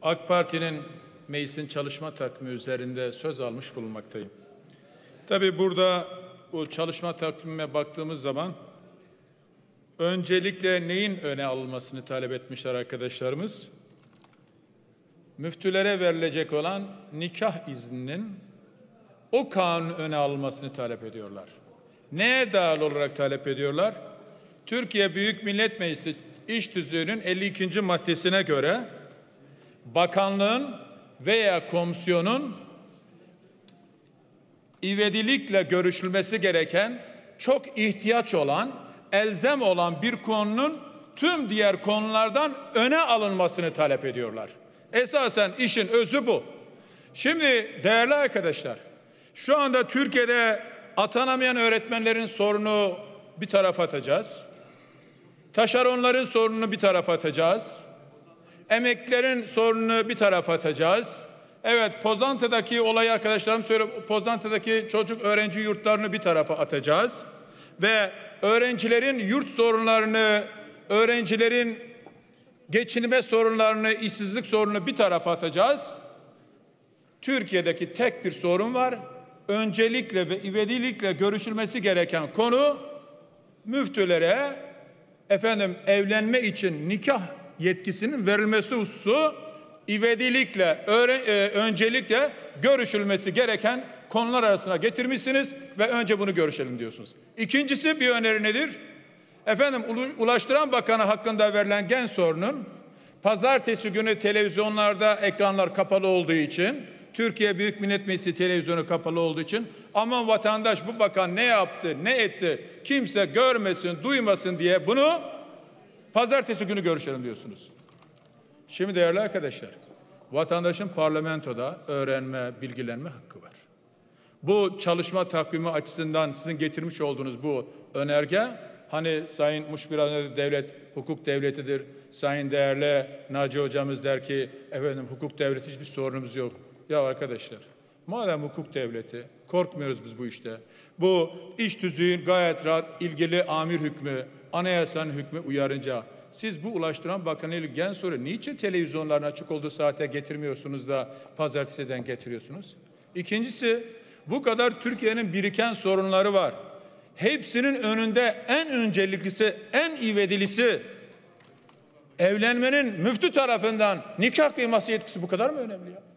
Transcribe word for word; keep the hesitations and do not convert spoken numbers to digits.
AK Parti'nin meclisin çalışma takvimi üzerinde söz almış bulunmaktayım. Tabii burada bu çalışma takvimine baktığımız zaman öncelikle neyin öne alınmasını talep etmişler arkadaşlarımız? Müftülere verilecek olan nikah izninin o kanun öne alınmasını talep ediyorlar. Neye dayalı olarak talep ediyorlar? Türkiye Büyük Millet Meclisi İş Tüzüğü'nün elli ikinci maddesine göre bakanlığın veya komisyonun ivedilikle görüşülmesi gereken, çok ihtiyaç olan, elzem olan bir konunun tüm diğer konulardan öne alınmasını talep ediyorlar. Esasen işin özü bu. Şimdi değerli arkadaşlar, şu anda Türkiye'de atanamayan öğretmenlerin sorunu bir tarafa atacağız. Taşeronların sorununu bir tarafa atacağız. Emeklilerin sorununu bir tarafa atacağız. Evet, Pozantı'daki olayı arkadaşlarım söyle, Pozantı'daki çocuk öğrenci yurtlarını bir tarafa atacağız. Ve öğrencilerin yurt sorunlarını, öğrencilerin geçinme sorunlarını, işsizlik sorununu bir tarafa atacağız. Türkiye'deki tek bir sorun var. Öncelikle ve ivedilikle görüşülmesi gereken konu müftülere efendim evlenme için nikah yetkisinin verilmesi hususu ivedilikle, öğre, öncelikle görüşülmesi gereken konular arasına getirmişsiniz ve önce bunu görüşelim diyorsunuz. İkincisi bir öneri nedir? Efendim Ulaştırma Bakanı hakkında verilen gen sorunun pazartesi günü televizyonlarda ekranlar kapalı olduğu için, Türkiye Büyük Millet Meclisi televizyonu kapalı olduğu için aman vatandaş bu bakan ne yaptı, ne etti, kimse görmesin, duymasın diye bunu pazartesi günü görüşelim diyorsunuz. Şimdi değerli arkadaşlar, vatandaşın parlamentoda öğrenme, bilgilenme hakkı var. Bu çalışma takvimi açısından sizin getirmiş olduğunuz bu önerge, hani Sayın Muşbir devlet hukuk devletidir, Sayın değerli Naci hocamız der ki efendim hukuk devleti hiçbir sorunumuz yok. Ya arkadaşlar, madem hukuk devleti, korkmuyoruz biz bu işte. Bu iş tüzüğün gayet rahat ilgili amir hükmü, anayasanın hükmü uyarınca siz bu Ulaştırma Bakanı ile gen soru niçin televizyonların açık olduğu saate getirmiyorsunuz da pazartesiden getiriyorsunuz? İkincisi, bu kadar Türkiye'nin biriken sorunları var. Hepsinin önünde en önceliklisi, en ivedilisi evlenmenin müftü tarafından nikah kıyması yetkisi bu kadar mı önemli ya?